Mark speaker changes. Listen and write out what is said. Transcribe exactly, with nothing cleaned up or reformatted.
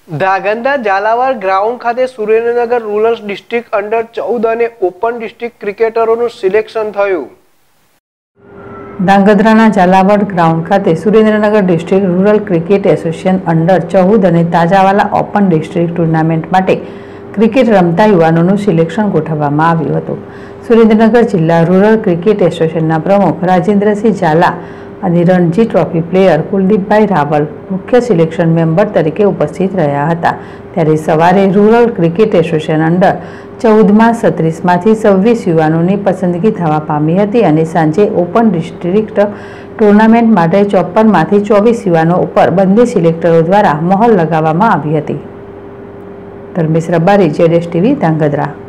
Speaker 1: Dhrangadhra Jhalawad ground ખાતે Surendranagar rural district under ચૌદ અને ઓપન ડિસ્ટ્રિક્ટ ક્રિકેટરોનું સિલેક્શન થયું।
Speaker 2: ધાંગધ્રાના ઝાલાવાડ ગ્રાઉન્ડ ખાતે Surendranagar district rural cricket association under ચૌદ અને તાજાવાલા ઓપન ડિસ્ટ્રિક્ટ ટુર્નામેન્ટ માટે ક્રિકેટ રમતા યુવાનોનું સિલેક્શન ગોઠવવામાં આવ્યું હતું। સુરેન્દ્રનગર જિલ્લા રૂરલ ક્રિકેટ એસોસિએશનના પ્રમુખ રાજેન્દ્રસિંહ ઝાલા અને રણજી ટ્રોફી પ્લેયર કુલદીપભાઈ રાવલ મુખ્ય સિલેક્શન મેમ્બર તરીકે ઉપસ્થિત રહ્યા હતા। ત્યારે સવારે રૂરલ ક્રિકેટ એસોસિએશન અંડર ચૌદમાં સત્રીસમાંથી છવ્વીસ યુવાનોની પસંદગી થવા પામી હતી અને સાંજે ઓપન ડિસ્ટ્રિક્ટ ટુર્નામેન્ટ માટે ચોપનમાંથી ચોવીસ યુવાનો ઉપર બંને સિલેક્ટરો દ્વારા મહોર લગાવવામાં આવી હતી। ધર્મેશ રબારી, જેડેશ ટીવી, ધાંગધ્રા।